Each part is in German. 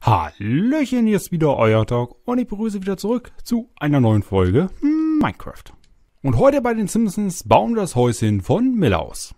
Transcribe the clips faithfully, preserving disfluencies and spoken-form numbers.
Hallöchen, hier ist wieder euer Talk und ich begrüße wieder zurück zu einer neuen Folge Minecraft. Und heute bei den Simpsons bauen wir das Häuschen von Milhouse.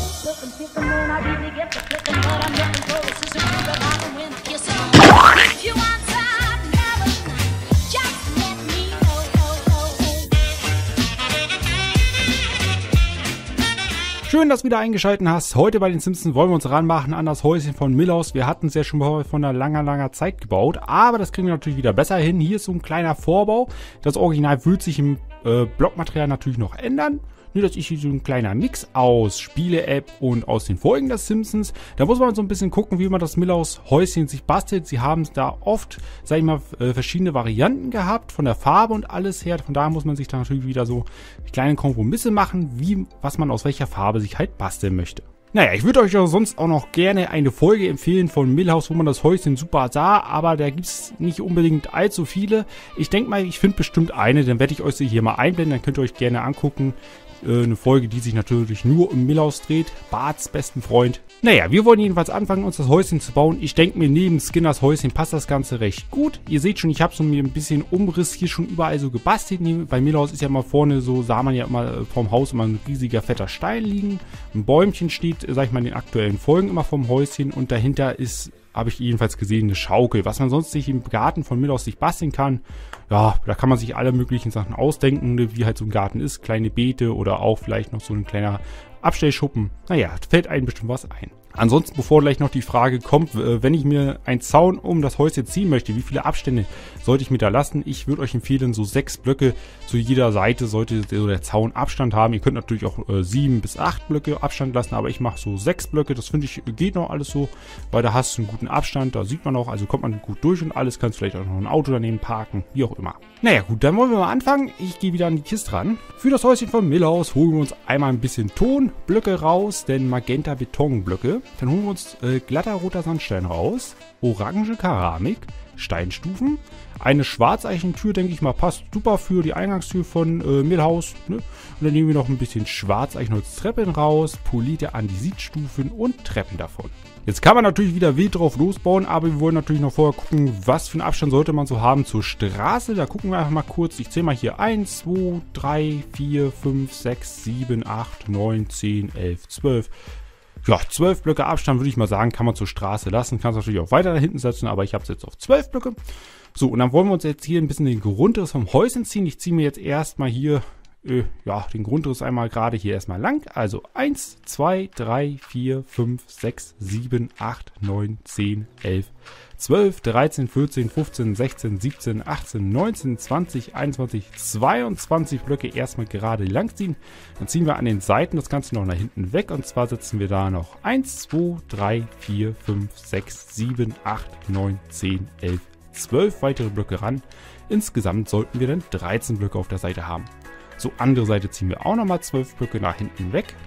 Schön, dass du wieder eingeschaltet hast. Heute bei den Simpsons wollen wir uns ranmachen an das Häuschen von Milhouse. Wir hatten es ja schon vor einer langer, langer Zeit gebaut, aber das kriegen wir natürlich wieder besser hin. Hier ist so ein kleiner Vorbau. Das Original wird sich im äh, Blockmaterial natürlich noch ändern. Nur, das ist hier so ein kleiner Mix aus Spiele-App und aus den Folgen der Simpsons. Da muss man so ein bisschen gucken, wie man das Milhouse-Häuschen sich bastelt. Sie haben da oft, sag ich mal, verschiedene Varianten gehabt, von der Farbe und alles her. Von daher muss man sich da natürlich wieder so kleine Kompromisse machen, wie, was man aus welcher Farbe sich halt basteln möchte. Naja, ich würde euch ja sonst auch noch gerne eine Folge empfehlen von Milhouse, wo man das Häuschen super sah, aber da gibt es nicht unbedingt allzu viele. Ich denke mal, ich finde bestimmt eine, dann werde ich euch sie hier mal einblenden, dann könnt ihr euch gerne angucken. Eine Folge, die sich natürlich nur um Milhouse dreht, Barts besten Freund. Naja, wir wollen jedenfalls anfangen, uns das Häuschen zu bauen. Ich denke mir, neben Skinners Häuschen passt das Ganze recht gut. Ihr seht schon, ich habe so mir ein bisschen Umriss hier schon überall so gebastelt. Bei Milhouse ist ja mal vorne so, sah man ja immer vom Haus immer ein riesiger fetter Stein liegen. Ein Bäumchen steht, sag ich mal, in den aktuellen Folgen immer vom Häuschen und dahinter ist, habe ich jedenfalls gesehen, eine Schaukel. Was man sonst sich im Garten von Milhouse sich basteln kann, ja, da kann man sich alle möglichen Sachen ausdenken, wie halt so ein Garten ist. Kleine Beete oder auch vielleicht noch so ein kleiner Abstellschuppen. Naja, fällt einem bestimmt was ein. Ansonsten, bevor gleich noch die Frage kommt, wenn ich mir einen Zaun um das Häuschen ziehen möchte, wie viele Abstände sollte ich mir da lassen? Ich würde euch empfehlen, so sechs Blöcke zu jeder Seite sollte der Zaun Abstand haben. Ihr könnt natürlich auch äh, sieben bis acht Blöcke Abstand lassen, aber ich mache so sechs Blöcke. Das finde ich geht noch alles so, weil da hast du einen guten Abstand, da sieht man auch, also kommt man gut durch und alles. Kannst vielleicht auch noch ein Auto daneben parken, wie auch immer. Naja gut, dann wollen wir mal anfangen. Ich gehe wieder an die Kiste ran. Für das Häuschen von Milhouse holen wir uns einmal ein bisschen Tonblöcke raus, denn Magenta Betonblöcke. Dann holen wir uns äh, glatter roter Sandstein raus, orange Keramik, Steinstufen, eine Schwarzeichentür, denke ich mal, passt super für die Eingangstür von äh, Milhouse. Ne? Und dann nehmen wir noch ein bisschen Schwarzeichenholztreppen raus, polierte Andesitstufen und Treppen davon. Jetzt kann man natürlich wieder wild drauf losbauen, aber wir wollen natürlich noch vorher gucken, was für einen Abstand sollte man so haben zur Straße. Da gucken wir einfach mal kurz. Ich zähle mal hier eins, zwei, drei, vier, fünf, sechs, sieben, acht, neun, zehn, elf, zwölf. Ja, zwölf Blöcke Abstand würde ich mal sagen, kann man zur Straße lassen. Kann es natürlich auch weiter da hinten setzen, aber ich habe es jetzt auf zwölf Blöcke. So, und dann wollen wir uns jetzt hier ein bisschen den Grundriss vom Häuschen ziehen. Ich ziehe mir jetzt erstmal hier, äh, ja, den Grundriss einmal gerade hier erstmal lang. Also eins, zwei, drei, vier, fünf, sechs, sieben, acht, neun, zehn, elf, zwölf, dreizehn, vierzehn, fünfzehn, sechzehn, siebzehn, achtzehn, neunzehn, zwanzig, einundzwanzig, zweiundzwanzig Blöcke erstmal gerade lang ziehen. Dann ziehen wir an den Seiten das Ganze noch nach hinten weg und zwar setzen wir da noch eins, zwei, drei, vier, fünf, sechs, sieben, acht, neun, zehn, elf, zwölf weitere Blöcke ran. Insgesamt sollten wir dann dreizehn Blöcke auf der Seite haben. So, andere Seite ziehen wir auch nochmal zwölf Blöcke nach hinten weg.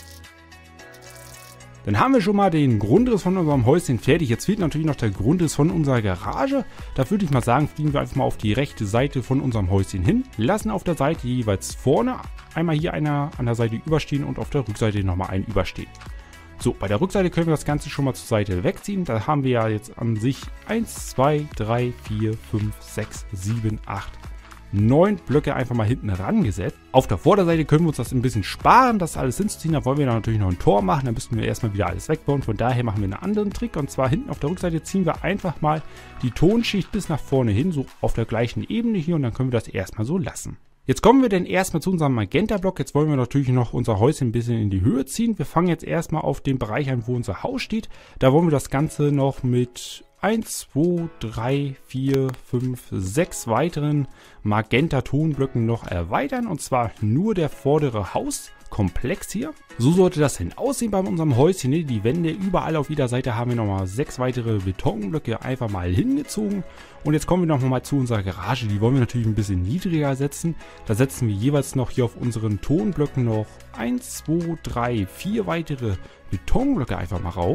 Dann haben wir schon mal den Grundriss von unserem Häuschen fertig. Jetzt fehlt natürlich noch der Grundriss von unserer Garage. Da würde ich mal sagen, fliegen wir einfach mal auf die rechte Seite von unserem Häuschen hin. Lassen auf der Seite jeweils vorne einmal hier einer an der Seite überstehen und auf der Rückseite nochmal einen überstehen. So, bei der Rückseite können wir das Ganze schon mal zur Seite wegziehen. Da haben wir ja jetzt an sich eins, zwei, drei, vier, fünf, sechs, sieben, acht, neun Blöcke einfach mal hinten rangesetzt. Auf der Vorderseite können wir uns das ein bisschen sparen, das alles hinzuziehen. Da wollen wir dann natürlich noch ein Tor machen. Da müssten wir erstmal wieder alles wegbauen. Von daher machen wir einen anderen Trick. Und zwar hinten auf der Rückseite ziehen wir einfach mal die Tonschicht bis nach vorne hin, so auf der gleichen Ebene hier. Und dann können wir das erstmal so lassen. Jetzt kommen wir denn erstmal zu unserem Magenta-Block. Jetzt wollen wir natürlich noch unser Häuschen ein bisschen in die Höhe ziehen. Wir fangen jetzt erstmal auf den Bereich an, wo unser Haus steht. Da wollen wir das Ganze noch mit eins, zwei, drei, vier, fünf, sechs weiteren Magenta-Tonblöcken noch erweitern. Und zwar nur der vordere Hauskomplex hier. So sollte das denn aussehen bei unserem Häuschen. Die Wände überall auf jeder Seite haben wir nochmal sechs weitere Betonblöcke einfach mal hingezogen. Und jetzt kommen wir nochmal zu unserer Garage. Die wollen wir natürlich ein bisschen niedriger setzen. Da setzen wir jeweils noch hier auf unseren Tonblöcken noch eins, zwei, drei, vier weitere Betonblöcke einfach mal rauf.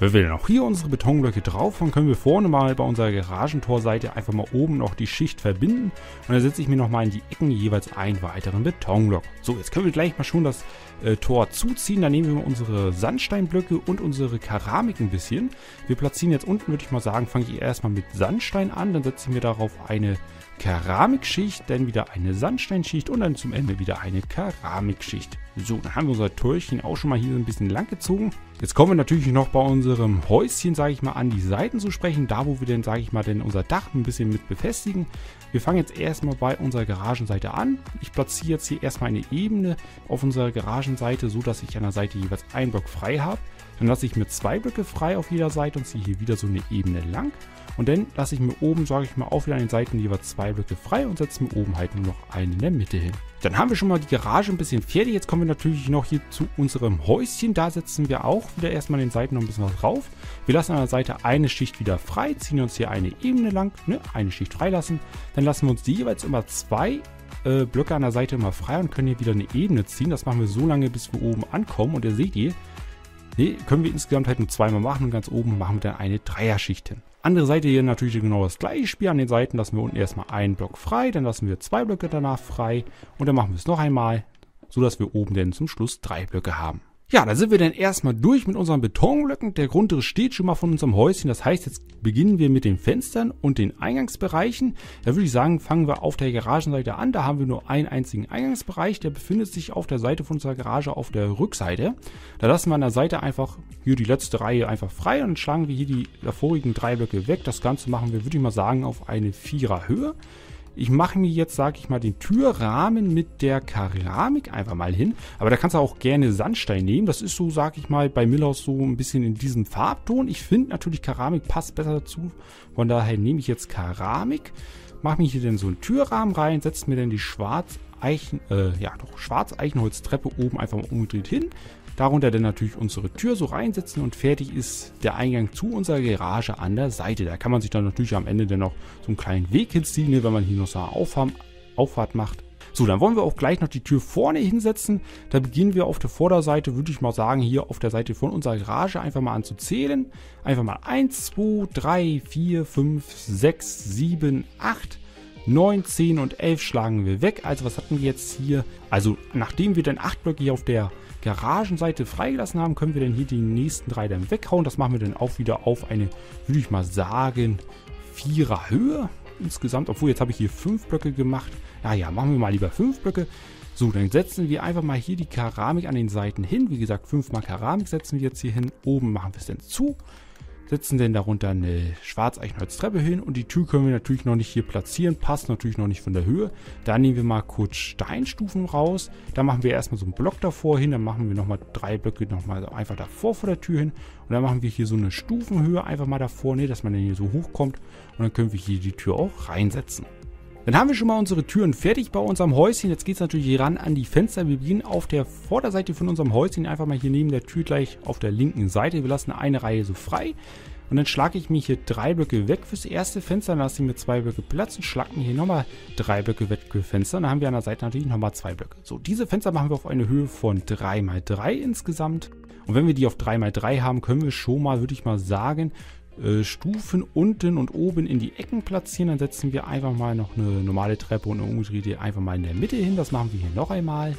Wenn wir dann auch hier unsere Betonblöcke drauf haben, können wir vorne mal bei unserer Garagentorseite einfach mal oben noch die Schicht verbinden. Und dann setze ich mir nochmal in die Ecken jeweils einen weiteren Betonblock. So, jetzt können wir gleich mal schon das äh, Tor zuziehen. Dann nehmen wir mal unsere Sandsteinblöcke und unsere Keramik ein bisschen. Wir platzieren jetzt unten, würde ich mal sagen, fange ich erstmal mit Sandstein an. Dann setze ich mir darauf eine Keramikschicht, dann wieder eine Sandsteinschicht und dann zum Ende wieder eine Keramikschicht. So, dann haben wir unser Türchen auch schon mal hier ein bisschen lang gezogen. Jetzt kommen wir natürlich noch bei unserem Häuschen, sage ich mal, an die Seiten zu sprechen. Da, wo wir denn, sage ich mal, denn unser Dach ein bisschen mit befestigen. Wir fangen jetzt erstmal bei unserer Garagenseite an. Ich platziere jetzt hier erstmal eine Ebene auf unserer Garagenseite, so dass ich an der Seite jeweils einen Block frei habe. Dann lasse ich mir zwei Blöcke frei auf jeder Seite und ziehe hier wieder so eine Ebene lang. Und dann lasse ich mir oben, sage ich mal, auch wieder an den Seiten jeweils zwei Blöcke frei und setze mir oben halt nur noch einen in der Mitte hin. Dann haben wir schon mal die Garage ein bisschen fertig. Jetzt kommen wir natürlich noch hier zu unserem Häuschen. Da setzen wir auch wieder erstmal an den Seiten noch ein bisschen was drauf. Wir lassen an der Seite eine Schicht wieder frei, ziehen uns hier eine Ebene lang, ne, eine Schicht freilassen. Dann lassen wir uns die jeweils immer zwei äh, Blöcke an der Seite immer frei und können hier wieder eine Ebene ziehen. Das machen wir so lange, bis wir oben ankommen. Und ihr seht ihr, nee, können wir insgesamt halt nur zweimal machen und ganz oben machen wir dann eine Dreierschicht hin. Andere Seite hier natürlich genau das gleiche Spiel. An den Seiten lassen wir unten erstmal einen Block frei, dann lassen wir zwei Blöcke danach frei und dann machen wir es noch einmal, so dass wir oben dann zum Schluss drei Blöcke haben. Ja, da sind wir dann erstmal durch mit unseren Betonblöcken. Der Grundriss steht schon mal von unserem Häuschen. Das heißt, jetzt beginnen wir mit den Fenstern und den Eingangsbereichen. Da würde ich sagen, fangen wir auf der Garagenseite an. Da haben wir nur einen einzigen Eingangsbereich. Der befindet sich auf der Seite von unserer Garage auf der Rückseite. Da lassen wir an der Seite einfach hier die letzte Reihe einfach frei und dann schlagen wir hier die vorigen drei Blöcke weg. Das Ganze machen wir, würde ich mal sagen, auf eine Vierer Höhe. Ich mache mir jetzt, sage ich mal, den Türrahmen mit der Keramik einfach mal hin. Aber da kannst du auch gerne Sandstein nehmen. Das ist so, sage ich mal, bei Millhaus so ein bisschen in diesem Farbton. Ich finde natürlich, Keramik passt besser dazu. Von daher nehme ich jetzt Keramik, mache mir hier dann so einen Türrahmen rein, setze mir dann die Schwarzeichen, äh, ja doch, Schwarzeichenholztreppe oben einfach mal umgedreht hin. Darunter dann natürlich unsere Tür so reinsetzen und fertig ist der Eingang zu unserer Garage an der Seite. Da kann man sich dann natürlich am Ende dann noch so einen kleinen Weg hinziehen, ne, wenn man hier noch so eine Auffahrt, Auffahrt macht. So, dann wollen wir auch gleich noch die Tür vorne hinsetzen. Da beginnen wir auf der Vorderseite, würde ich mal sagen, hier auf der Seite von unserer Garage einfach mal an zu zählen. Einfach mal eins, zwei, drei, vier, fünf, sechs, sieben, acht, neun, zehn und elf schlagen wir weg. Also was hatten wir jetzt hier? Also nachdem wir dann acht Blöcke hier auf der Garagenseite freigelassen haben, können wir dann hier die nächsten drei dann weghauen. Das machen wir dann auch wieder auf eine, würde ich mal sagen, Vierer Höhe insgesamt. Obwohl, jetzt habe ich hier fünf Blöcke gemacht. Ja, ja, machen wir mal lieber fünf Blöcke. So, dann setzen wir einfach mal hier die Keramik an den Seiten hin. Wie gesagt, fünfmal Keramik setzen wir jetzt hier hin. Oben machen wir es dann zu. Setzen dann darunter eine Schwarzeichenholztreppe hin und die Tür können wir natürlich noch nicht hier platzieren, passt natürlich noch nicht von der Höhe. Da nehmen wir mal kurz Steinstufen raus, da machen wir erstmal so einen Block davor hin, dann machen wir nochmal drei Blöcke nochmal einfach davor vor der Tür hin und dann machen wir hier so eine Stufenhöhe einfach mal davor, ne, dass man dann hier so hochkommt und dann können wir hier die Tür auch reinsetzen. Dann haben wir schon mal unsere Türen fertig bei unserem Häuschen. Jetzt geht es natürlich hier ran an die Fenster. Wir beginnen auf der Vorderseite von unserem Häuschen einfach mal hier neben der Tür gleich auf der linken Seite. Wir lassen eine Reihe so frei. Und dann schlage ich mir hier drei Blöcke weg fürs erste Fenster. Dann lasse ich mir zwei Blöcke Platz und schlage mir hier nochmal drei Blöcke weg für Fenster. Dann haben wir an der Seite natürlich nochmal zwei Blöcke. So, diese Fenster machen wir auf eine Höhe von drei mal drei insgesamt. Und wenn wir die auf drei mal drei haben, können wir schon mal, würde ich mal sagen, Stufen unten und oben in die Ecken platzieren. Dann setzen wir einfach mal noch eine normale Treppe und eine umgedrehte einfach mal in der Mitte hin. Das machen wir hier noch einmal.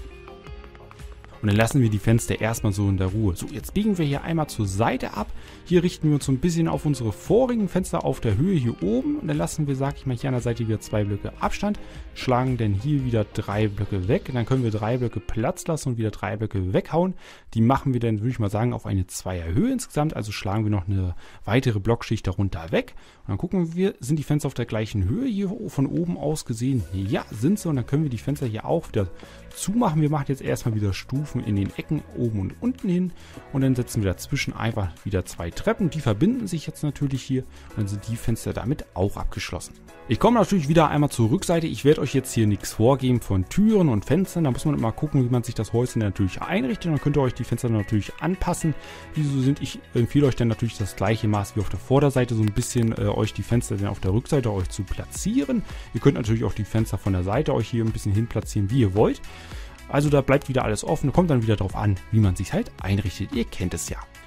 Und dann lassen wir die Fenster erstmal so in der Ruhe. So, jetzt biegen wir hier einmal zur Seite ab. Hier richten wir uns so ein bisschen auf unsere vorigen Fenster auf der Höhe hier oben. Und dann lassen wir, sag ich mal, hier an der Seite wieder zwei Blöcke Abstand. Schlagen dann hier wieder drei Blöcke weg. Und dann können wir drei Blöcke Platz lassen und wieder drei Blöcke weghauen. Die machen wir dann, würde ich mal sagen, auf eine Zweierhöhe insgesamt. Also schlagen wir noch eine weitere Blockschicht darunter weg. Und dann gucken wir, sind die Fenster auf der gleichen Höhe hier von oben aus gesehen? Ja, sind sie. Und dann können wir die Fenster hier auch wieder zumachen. Wir machen jetzt erstmal wieder Stufen in den Ecken oben und unten hin und dann setzen wir dazwischen einfach wieder zwei Treppen. Die verbinden sich jetzt natürlich hier und dann sind die Fenster damit auch abgeschlossen. Ich komme natürlich wieder einmal zur Rückseite. Ich werde euch jetzt hier nichts vorgeben von Türen und Fenstern. Da muss man immer gucken, wie man sich das Häuschen natürlich einrichtet. Dann könnt ihr euch die Fenster natürlich anpassen, wie sie sind. Ich empfehle euch dann natürlich das gleiche Maß wie auf der Vorderseite, so ein bisschen äh, euch die Fenster dann auf der Rückseite euch zu platzieren. Ihr könnt natürlich auch die Fenster von der Seite euch hier ein bisschen hin platzieren, wie ihr wollt. Also da bleibt wieder alles offen, kommt dann wieder drauf an, wie man sich halt einrichtet. Ihr kennt es ja.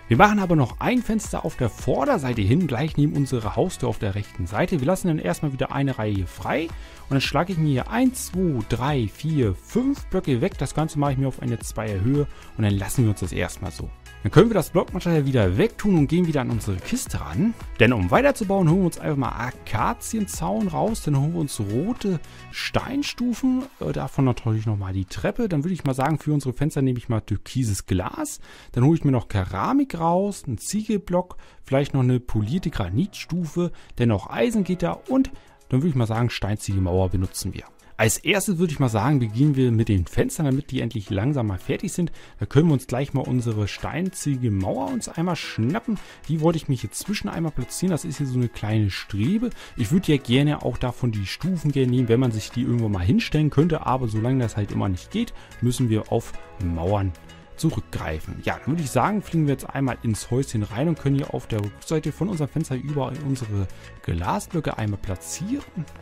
Wir machen aber noch ein Fenster auf der Vorderseite hin, gleich neben unserer Haustür auf der rechten Seite. Wir lassen dann erstmal wieder eine Reihe hier frei und dann schlage ich mir hier eins, zwei, drei, vier, fünf Blöcke weg. Das Ganze mache ich mir auf eine Zweier Höhe und dann lassen wir uns das erstmal so. Dann können wir das Blockmaterial wieder wegtun und gehen wieder an unsere Kiste ran. Denn um weiterzubauen, holen wir uns einfach mal Akazienzaun raus. Dann holen wir uns rote Steinstufen. Äh, davon natürlich nochmal die Treppe. Dann würde ich mal sagen, für unsere Fenster nehme ich mal türkises Glas. Dann hole ich mir noch Keramik raus, einen Ziegelblock, vielleicht noch eine polierte Granitstufe. Denn auch Eisen geht da. Und dann würde ich mal sagen, Steinziegelmauer benutzen wir. Als erstes würde ich mal sagen, beginnen wir mit den Fenstern, damit die endlich langsam mal fertig sind. Da können wir uns gleich mal unsere Steinziegelmauer uns einmal schnappen. Die wollte ich mich hier zwischen einmal platzieren. Das ist hier so eine kleine Strebe. Ich würde ja gerne auch davon die Stufen gerne nehmen, wenn man sich die irgendwo mal hinstellen könnte. Aber solange das halt immer nicht geht, müssen wir auf Mauern zurückgreifen. Ja, dann würde ich sagen, fliegen wir jetzt einmal ins Häuschen rein und können hier auf der Rückseite von unserem Fenster überall unsere Glasblöcke einmal platzieren.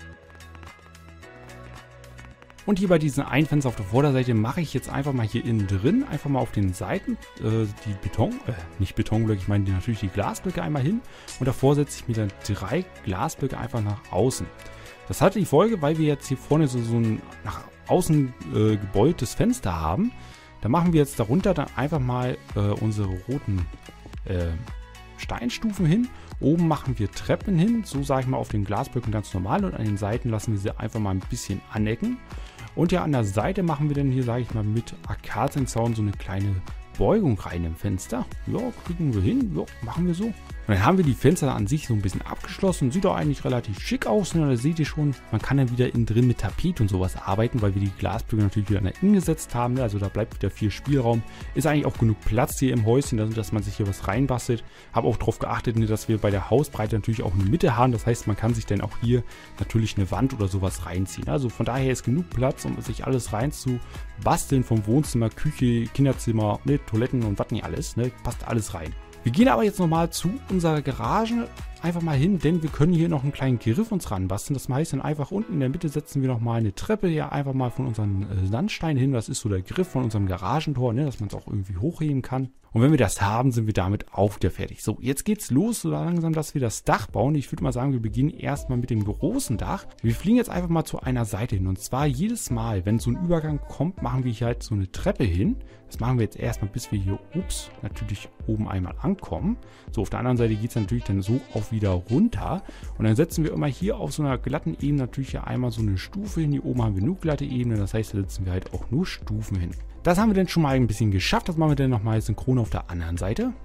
Und hier bei diesem einen Fenster auf der Vorderseite mache ich jetzt einfach mal hier innen drin, einfach mal auf den Seiten äh, die Beton, äh, nicht Betonblöcke, ich meine die, natürlich die Glasblöcke einmal hin. Und davor setze ich mir dann drei Glasblöcke einfach nach außen. Das hatte die Folge, weil wir jetzt hier vorne so, so ein nach außen äh, gebeultes Fenster haben. Da machen wir jetzt darunter dann einfach mal äh, unsere roten äh, Steinstufen hin. Oben machen wir Treppen hin, so sage ich mal auf den Glasblöcken ganz normal, und an den Seiten lassen wir sie einfach mal ein bisschen anecken. Und ja, an der Seite machen wir dann hier, sage ich mal, mit Akazienzaun so eine kleine Beugung rein im Fenster. Ja, kriegen wir hin, ja, machen wir so. Und dann haben wir die Fenster an sich so ein bisschen abgeschlossen. Sieht auch eigentlich relativ schick aus. Ne? Da seht ihr schon, man kann dann wieder innen drin mit Tapet und sowas arbeiten, weil wir die Glasblöcke natürlich wieder nach innen gesetzt haben. Ne? Also da bleibt wieder viel Spielraum. Ist eigentlich auch genug Platz hier im Häuschen, also dass man sich hier was reinbastelt. Habe auch darauf geachtet, ne, dass wir bei der Hausbreite natürlich auch eine Mitte haben. Das heißt, man kann sich dann auch hier natürlich eine Wand oder sowas reinziehen. Also von daher ist genug Platz, um sich alles reinzubasteln. Vom Wohnzimmer, Küche, Kinderzimmer, ne, Toiletten und was nicht alles. Ne? Passt alles rein. Wir gehen aber jetzt nochmal zu unserer Garage einfach mal hin, denn wir können hier noch einen kleinen Griff uns ranbasteln. Das heißt dann einfach unten in der Mitte setzen wir nochmal eine Treppe hier einfach mal von unseren Sandsteinen hin. Das ist so der Griff von unserem Garagentor, ne, dass man es auch irgendwie hochheben kann. Und wenn wir das haben, sind wir damit auch wieder fertig. So, jetzt geht's los, so langsam, dass wir das Dach bauen. Ich würde mal sagen, wir beginnen erstmal mit dem großen Dach. Wir fliegen jetzt einfach mal zu einer Seite hin. Und zwar jedes Mal, wenn so ein Übergang kommt, machen wir hier halt so eine Treppe hin. Das machen wir jetzt erstmal, bis wir hier, ups, natürlich oben einmal ankommen. So, auf der anderen Seite geht es natürlich dann so auch wieder runter. Und dann setzen wir immer hier auf so einer glatten Ebene natürlich hier einmal so eine Stufe hin. Hier oben haben wir nur glatte Ebene, das heißt, da setzen wir halt auch nur Stufen hin. Das haben wir dann schon mal ein bisschen geschafft. Das machen wir dann nochmal synchron auf der anderen Seite.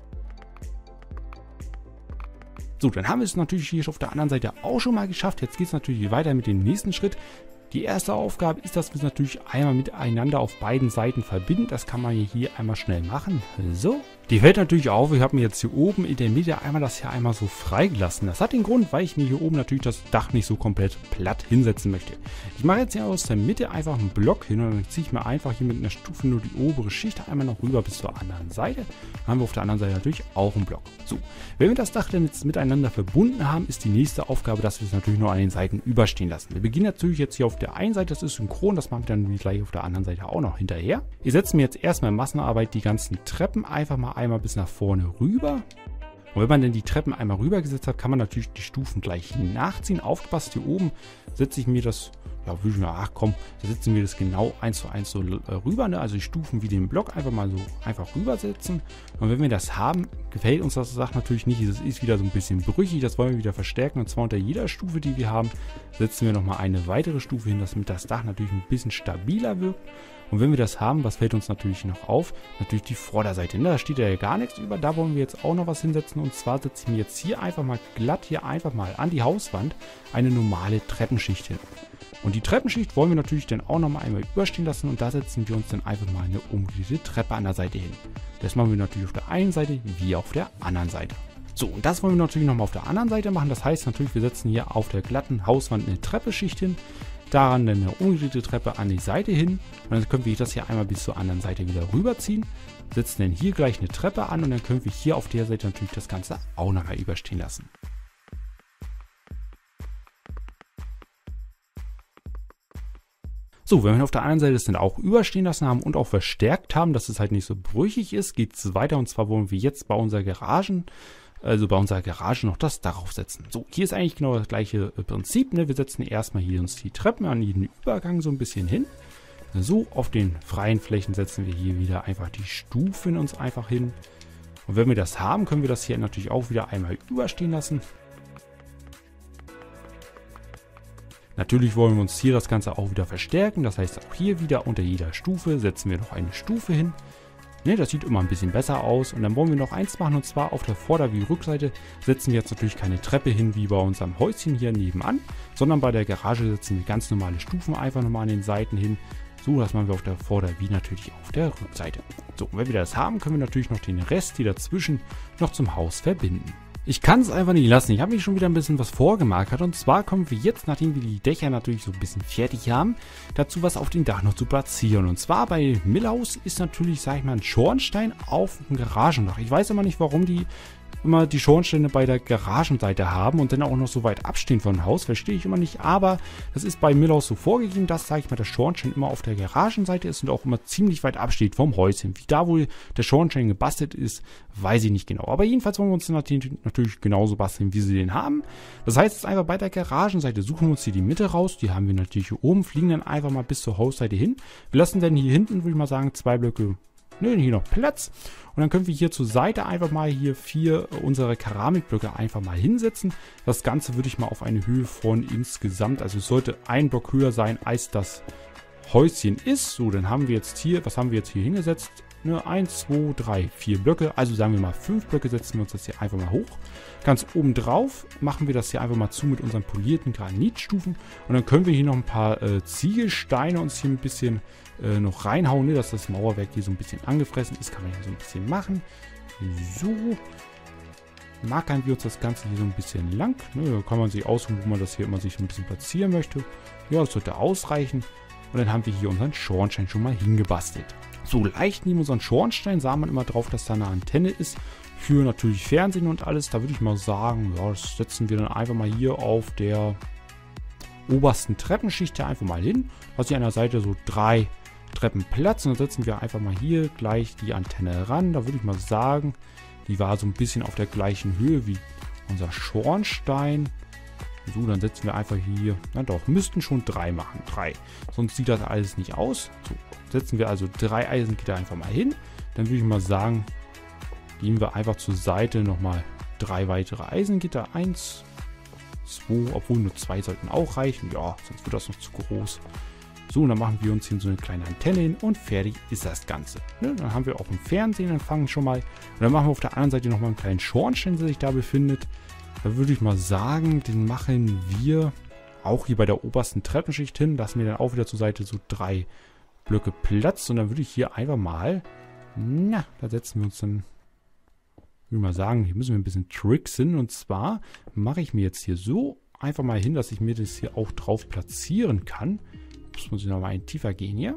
So, dann haben wir es natürlich hier auf der anderen Seite auch schon mal geschafft. Jetzt geht es natürlich weiter mit dem nächsten Schritt. Die erste Aufgabe ist, dass wir es natürlich einmal miteinander auf beiden Seiten verbinden. Das kann man hier einmal schnell machen. So. Die fällt natürlich auf, ich habe mir jetzt hier oben in der Mitte einmal das hier einmal so freigelassen. Das hat den Grund, weil ich mir hier oben natürlich das Dach nicht so komplett platt hinsetzen möchte. Ich mache jetzt hier aus der Mitte einfach einen Block hin und dann ziehe ich mir einfach hier mit einer Stufe nur die obere Schicht einmal noch rüber bis zur anderen Seite. Dann haben wir auf der anderen Seite natürlich auch einen Block. So, wenn wir das Dach dann jetzt miteinander verbunden haben, ist die nächste Aufgabe, dass wir es natürlich nur an den Seiten überstehen lassen. Wir beginnen natürlich jetzt hier auf der einen Seite, das ist synchron, das machen wir dann gleich auf der anderen Seite auch noch hinterher. Wir setzen mir jetzt erstmal in Massenarbeit die ganzen Treppen einfach mal einmal bis nach vorne rüber. Und wenn man dann die Treppen einmal rübergesetzt hat, kann man natürlich die Stufen gleich nachziehen. Aufgepasst, hier oben setze ich mir das, ja, würde ich mir, ach komm, da setzen wir das genau eins zu eins so rüber, ne? Also die Stufen wie den Block einfach mal so einfach rübersetzen. Und wenn wir das haben, gefällt uns das Dach natürlich nicht. Es ist wieder so ein bisschen brüchig, das wollen wir wieder verstärken. Und zwar unter jeder Stufe, die wir haben, setzen wir nochmal eine weitere Stufe hin, damit das Dach natürlich ein bisschen stabiler wirkt. Und wenn wir das haben, was fällt uns natürlich noch auf? Natürlich die Vorderseite. Ne? Da steht ja gar nichts über. Da wollen wir jetzt auch noch was hinsetzen. Und zwar setze ich mir jetzt hier einfach mal glatt hier einfach mal an die Hauswand eine normale Treppenschicht hin. Und die Treppenschicht wollen wir natürlich dann auch nochmal einmal überstehen lassen. Und da setzen wir uns dann einfach mal eine umgedrehte Treppe an der Seite hin. Das machen wir natürlich auf der einen Seite wie auf der anderen Seite. So, und das wollen wir natürlich nochmal auf der anderen Seite machen. Das heißt natürlich, wir setzen hier auf der glatten Hauswand eine Treppenschicht hin. Daran dann eine umgedrehte Treppe an die Seite hin. Und dann können wir das hier einmal bis zur anderen Seite wieder rüberziehen. Setzen dann hier gleich eine Treppe an und dann können wir hier auf der Seite natürlich das Ganze auch nochmal überstehen lassen. So, wenn wir auf der anderen Seite das dann auch überstehen lassen haben und auch verstärkt haben, dass es halt nicht so brüchig ist, geht es weiter. Und zwar wollen wir jetzt bei unserer Garagen, also bei unserer Garage noch das darauf setzen. So, hier ist eigentlich genau das gleiche Prinzip. Ne? Wir setzen erstmal hier uns die Treppen an jeden Übergang so ein bisschen hin. So, auf den freien Flächen setzen wir hier wieder einfach die Stufen uns einfach hin. Und wenn wir das haben, können wir das hier natürlich auch wieder einmal überstehen lassen. Natürlich wollen wir uns hier das Ganze auch wieder verstärken. Das heißt, auch hier wieder unter jeder Stufe setzen wir noch eine Stufe hin. Ne, das sieht immer ein bisschen besser aus. Und dann wollen wir noch eins machen, und zwar auf der Vorder- wie Rückseite setzen wir jetzt natürlich keine Treppe hin wie bei unserem Häuschen hier nebenan, sondern bei der Garage setzen wir ganz normale Stufen einfach nochmal an den Seiten hin. So, das machen wir auf der Vorder- wie natürlich auf der Rückseite. So, und wenn wir das haben, können wir natürlich noch den Rest hier dazwischen noch zum Haus verbinden. Ich kann es einfach nicht lassen. Ich habe mich schon wieder ein bisschen was vorgemarkert. Und zwar kommen wir jetzt, nachdem wir die Dächer natürlich so ein bisschen fertig haben, dazu was auf dem Dach noch zu platzieren. Und zwar bei Millhaus ist natürlich, sage ich mal, ein Schornstein auf dem Garagendach. Ich weiß immer nicht, warum die immer die Schornsteine bei der Garagenseite haben und dann auch noch so weit abstehen vom Haus. Verstehe ich immer nicht, aber das ist bei Millhaus so vorgegeben, dass, sage ich mal, der Schornstein immer auf der Garagenseite ist und auch immer ziemlich weit absteht vom Häuschen. Wie da wohl der Schornstein gebastelt ist, weiß ich nicht genau. Aber jedenfalls wollen wir uns natürlich genauso basteln, wie sie den haben. Das heißt, jetzt einfach bei der Garagenseite suchen wir uns hier die Mitte raus. Die haben wir natürlich hier oben, fliegen dann einfach mal bis zur Hausseite hin. Wir lassen dann hier hinten, würde ich mal sagen, zwei Blöcke. Ne, hier noch Platz. Und dann können wir hier zur Seite einfach mal hier vier unserer Keramikblöcke einfach mal hinsetzen. Das Ganze würde ich mal auf eine Höhe von insgesamt, also es sollte ein Block höher sein, als das Häuschen ist. So, dann haben wir jetzt hier, was haben wir jetzt hier hingesetzt? Ne, eins, zwei, drei, vier Blöcke. Also sagen wir mal fünf Blöcke, setzen wir uns das hier einfach mal hoch. Ganz oben drauf machen wir das hier einfach mal zu mit unseren polierten Granitstufen. Und dann können wir hier noch ein paar äh, Ziegelsteine uns hier ein bisschen äh, noch reinhauen, ne, dass das Mauerwerk hier so ein bisschen angefressen ist. Kann man hier so ein bisschen machen. So. Markern wir uns das Ganze hier so ein bisschen lang. Ne, da kann man sich aussuchen, wo man das hier immer sich ein bisschen platzieren möchte. Ja, das sollte ausreichen. Und dann haben wir hier unseren Schornstein schon mal hingebastelt. So, leicht neben unseren Schornstein sah man immer drauf, dass da eine Antenne ist. Für natürlich Fernsehen und alles. Da würde ich mal sagen, ja, das setzen wir dann einfach mal hier auf der obersten Treppenschicht hier einfach mal hin. Also hier an der Seite so drei Treppen Platz. Und dann setzen wir einfach mal hier gleich die Antenne ran. Da würde ich mal sagen, die war so ein bisschen auf der gleichen Höhe wie unser Schornstein. So, dann setzen wir einfach hier, na doch, müssten schon drei machen, drei. Sonst sieht das alles nicht aus. So, setzen wir also drei Eisengitter einfach mal hin. Dann würde ich mal sagen, gehen wir einfach zur Seite nochmal drei weitere Eisengitter. Eins, zwei, obwohl nur zwei sollten auch reichen. Ja, sonst wird das noch zu groß. So, und dann machen wir uns hier so eine kleine Antenne hin und fertig ist das Ganze. Ne, dann haben wir auch ein Fernsehenempfang schon mal. Und dann machen wir auf der anderen Seite nochmal einen kleinen Schornstein, der sich da befindet. Da würde ich mal sagen, den machen wir auch hier bei der obersten Treppenschicht hin. Lassen wir dann auch wieder zur Seite so drei Blöcke Platz. Und dann würde ich hier einfach mal, na, da setzen wir uns dann, würde ich mal sagen, hier müssen wir ein bisschen tricksen. Und zwar mache ich mir jetzt hier so einfach mal hin, dass ich mir das hier auch drauf platzieren kann. Jetzt muss ich noch mal ein tiefer gehen hier.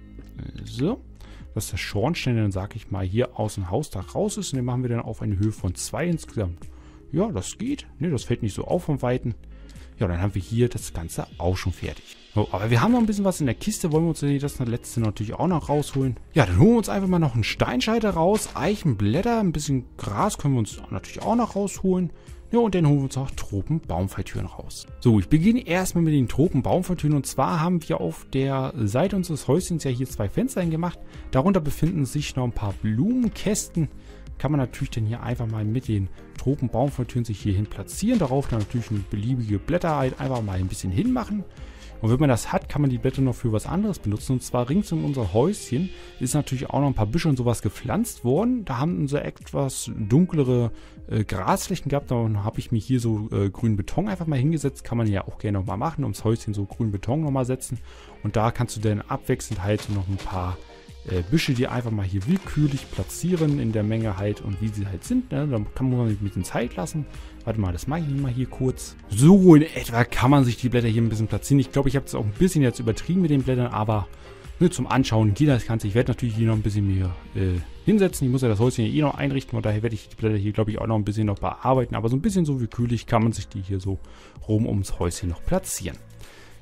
So. Dass der Schornstein dann, sage ich mal, hier aus dem Hausdach raus ist. Und den machen wir dann auf eine Höhe von zwei insgesamt. Ja, das geht. Ne, das fällt nicht so auf vom Weiten. Ja, dann haben wir hier das Ganze auch schon fertig. So, aber wir haben noch ein bisschen was in der Kiste. Wollen wir uns das letzte natürlich auch noch rausholen? Ja, dann holen wir uns einfach mal noch einen Steinschalter raus. Eichenblätter, ein bisschen Gras können wir uns natürlich auch noch rausholen. Ja, und dann holen wir uns auch Tropenbaumfalltüren raus. So, ich beginne erstmal mit den Tropenbaumfalltüren. Und zwar haben wir auf der Seite unseres Häuschens ja hier zwei Fenster gemacht. Darunter befinden sich noch ein paar Blumenkästen. Kann man natürlich dann hier einfach mal mit den Tropenbaumfalltüren sich hierhin platzieren. Darauf dann natürlich eine beliebige Blätter halt einfach mal ein bisschen hinmachen. Und wenn man das hat, kann man die Blätter noch für was anderes benutzen. Und zwar rings um unser Häuschen ist natürlich auch noch ein paar Büsche und sowas gepflanzt worden. Da haben unsere etwas dunklere äh, Grasflächen gehabt. Da habe ich mir hier so äh, grünen Beton einfach mal hingesetzt. Kann man ja auch gerne nochmal machen, ums Häuschen so grünen Beton nochmal setzen. Und da kannst du dann abwechselnd halt so noch ein paar Äh, Büsche, die einfach mal hier willkürlich platzieren in der Menge halt und wie sie halt sind. Ne? Da kann man ein bisschen Zeit lassen. Warte mal, das mache ich mal hier kurz. So in etwa kann man sich die Blätter hier ein bisschen platzieren. Ich glaube, ich habe es auch ein bisschen jetzt übertrieben mit den Blättern, aber ne, zum Anschauen geht das Ganze. Ich werde natürlich hier noch ein bisschen mehr äh, hinsetzen. Ich muss ja das Häuschen hier eh noch einrichten und daher werde ich die Blätter hier, glaube ich, auch noch ein bisschen noch bearbeiten. Aber so ein bisschen so willkürlich kann man sich die hier so rum ums Häuschen noch platzieren.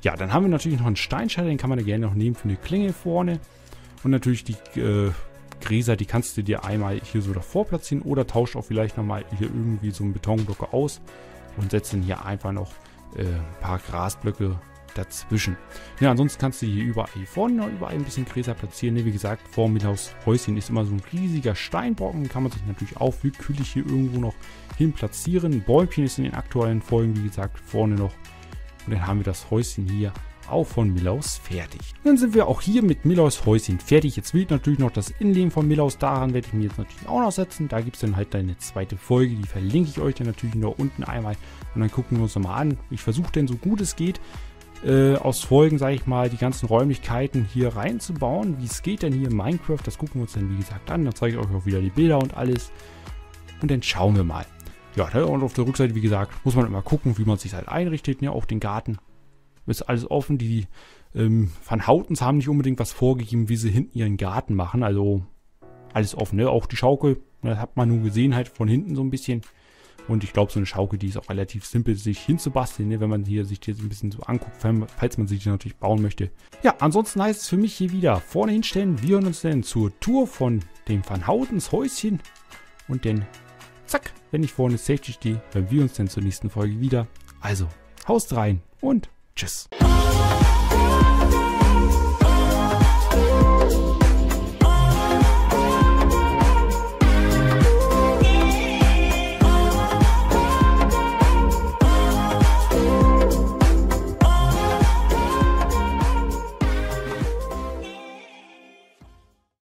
Ja, dann haben wir natürlich noch einen Steinschalter, den kann man da gerne noch nehmen für eine Klinge vorne. Und natürlich die äh, Gräser, die kannst du dir einmal hier so davor platzieren oder tauscht auch vielleicht nochmal hier irgendwie so einen Betonblock aus und setzt dann hier einfach noch äh, ein paar Grasblöcke dazwischen. Ja, ansonsten kannst du hier überall hier vorne noch überall ein bisschen Gräser platzieren. Ne, wie gesagt, vor Milaus Häuschen ist immer so ein riesiger Steinbrocken. Kann man sich natürlich auch willkürlich hier irgendwo noch hin platzieren. Ein Bäumchen ist in den aktuellen Folgen, wie gesagt, vorne noch. Und dann haben wir das Häuschen hier auch von Milaus fertig. Dann sind wir auch hier mit Milaus Häuschen fertig. Jetzt fehlt natürlich noch das Innenleben von Milaus. Daran werde ich mir jetzt natürlich auch noch setzen. Da gibt es dann halt eine zweite Folge. Die verlinke ich euch dann natürlich noch unten einmal. Und dann gucken wir uns nochmal an. Ich versuche dann so gut es geht, äh, aus Folgen, sage ich mal, die ganzen Räumlichkeiten hier reinzubauen. Wie es geht denn hier in Minecraft, das gucken wir uns dann wie gesagt an. Dann zeige ich euch auch wieder die Bilder und alles. Und dann schauen wir mal. Ja, und auf der Rückseite, wie gesagt, muss man immer gucken, wie man sich halt einrichtet, ne, auch den Garten. Ist alles offen. Die ähm, Van Houtens haben nicht unbedingt was vorgegeben, wie sie hinten ihren Garten machen. Also alles offen, ne? Auch die Schaukel, das hat man nur gesehen halt von hinten so ein bisschen. Und ich glaube, so eine Schaukel, die ist auch relativ simpel, sich hinzubasteln, ne? Wenn man hier sich das ein bisschen so anguckt, falls man sich die natürlich bauen möchte. Ja, ansonsten heißt es für mich hier wieder vorne hinstellen. Wir hören uns dann zur Tour von dem Van Houtens Häuschen. Und dann, zack, wenn ich vorne Safety stehe, hören wir uns dann zur nächsten Folge wieder. Also, haust rein und tschüss.